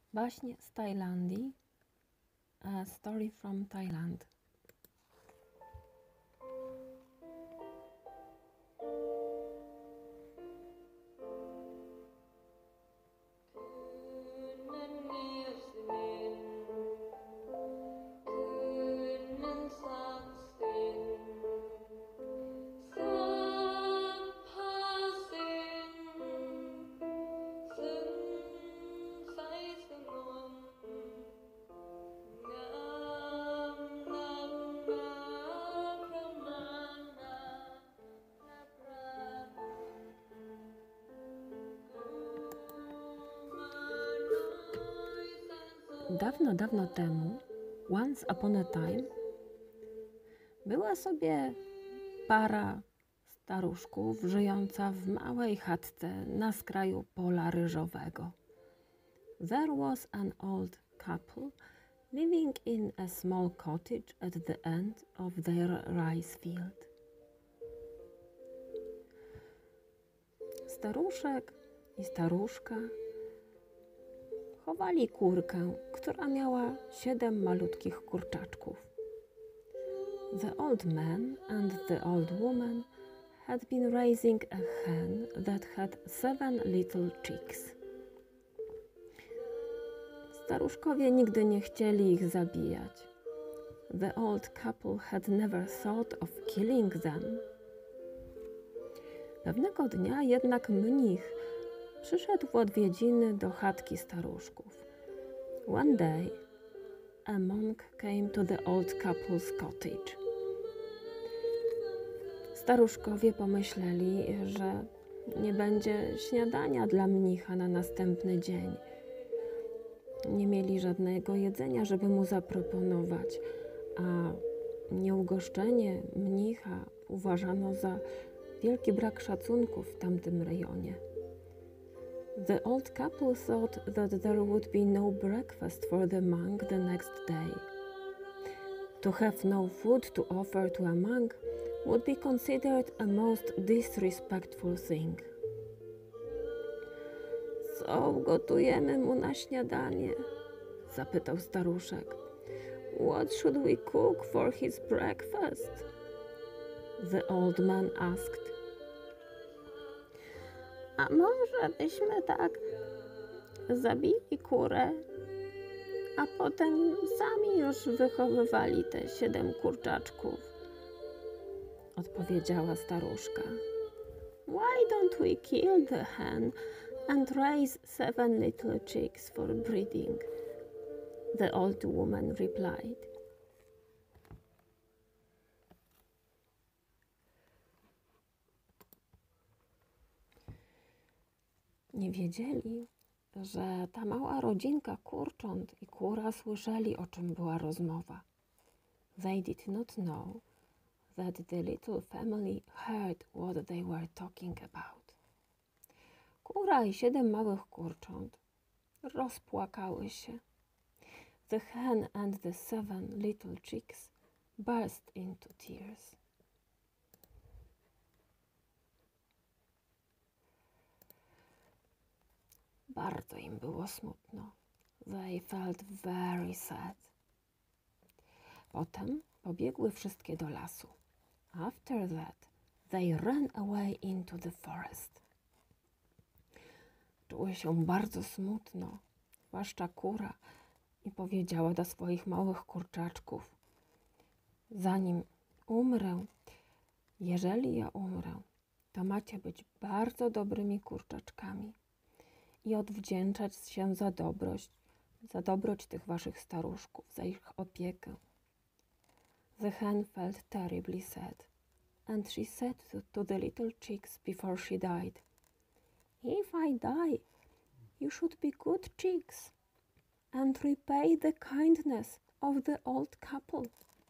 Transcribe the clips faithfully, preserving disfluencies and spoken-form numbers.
Baśń z Tajlandii, a story from Thailand. Dawno, dawno temu, once upon a time, była sobie para staruszków żyjąca w małej chatce na skraju pola ryżowego. There was an old couple living in a small cottage at the end of their rice field. Staruszek i staruszka chowali kurkę, która miała siedem malutkich kurczaczków. The old man and the old woman had been raising a hen that had seven little chicks. Staruszkowie nigdy nie chcieli ich zabijać. The old couple had never thought of killing them. Pewnego dnia jednak mnich przyszedł w odwiedziny do chatki staruszków. One day, a monk came to the old couple's cottage. Staruszkowie pomyśleli, że nie będzie śniadania dla mnicha na następny dzień. Nie mieli żadnego jedzenia, żeby mu zaproponować, a nieugoszczenie mnicha uważano za wielki brak szacunku w tamtym rejonie. The old couple thought that there would be no breakfast for the monk the next day. To have no food to offer to a monk would be considered a most disrespectful thing. Co ugotujemy mu na śniadanie? Zapytał staruszek. What should we cook for his breakfast? The old man asked. A może byśmy tak zabili kurę, a potem sami już wychowywali te siedem kurczaczków? Odpowiedziała staruszka. Why don't we kill the hen and raise seven little chicks for breeding? The old woman replied. Nie wiedzieli, że ta mała rodzinka kurcząt i kura słyszeli, o czym była rozmowa. They did not know that the little family heard what they were talking about. Kura i siedem małych kurcząt rozpłakały się. The hen and the seven little chicks burst into tears. Bardzo im było smutno. They felt very sad. Potem pobiegły wszystkie do lasu. After that, they ran away into the forest. Czuły się bardzo smutno, zwłaszcza kura, i powiedziała do swoich małych kurczaczków: zanim umrę, jeżeli ja umrę, to macie być bardzo dobrymi kurczaczkami i odwdzięczać się za dobroć, za dobroć tych waszych staruszków, za ich opiekę. The hen felt terribly sad, and she said to, to the little chicks before she died, If I die, you should be good chicks and repay the kindness of the old couple.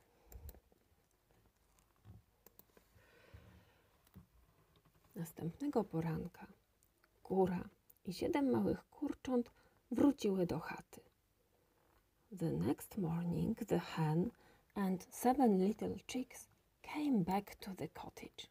Następnego poranka kura i siedem małych kurcząt wróciły do chaty. The next morning the hen and seven little chicks came back to the cottage.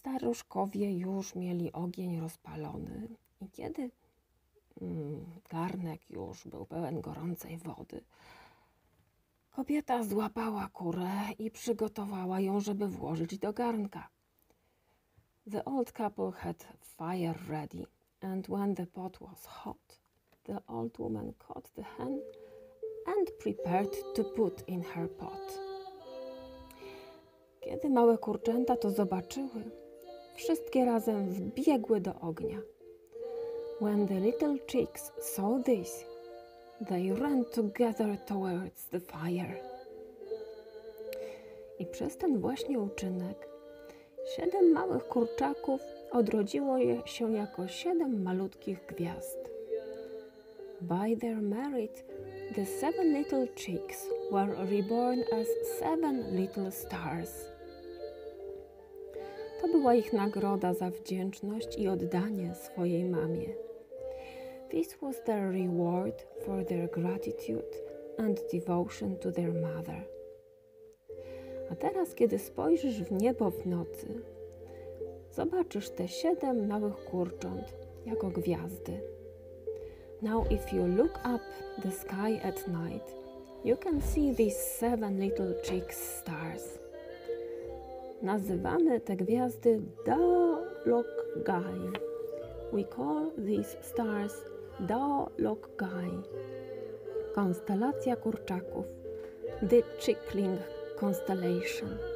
Staruszkowie już mieli ogień rozpalony i kiedy mm, garnek już był pełen gorącej wody, kobieta złapała kurę i przygotowała ją, żeby włożyć do garnka. The old couple had fire ready, and when the pot was hot, the old woman caught the hen and prepared to put in her pot. Kiedy małe kurczęta to zobaczyły, wszystkie razem wbiegły do ognia. When the little chicks saw this, they ran together towards the fire. I przez ten właśnie uczynek siedem małych kurczaków odrodziło je się jako siedem malutkich gwiazd. By their merit, the seven little chicks were reborn as seven little stars. To była ich nagroda za wdzięczność i oddanie swojej mamie. This was their reward for their gratitude and devotion to their mother. A teraz, kiedy spojrzysz w niebo w nocy, zobaczysz te siedem małych kurcząt jako gwiazdy. Now if you look up the sky at night, you can see these seven little chicks stars. Nazywamy te gwiazdy Da-lok-gai. We call these stars Da-lok-gai. Konstelacja kurczaków. The Chickling Constellation.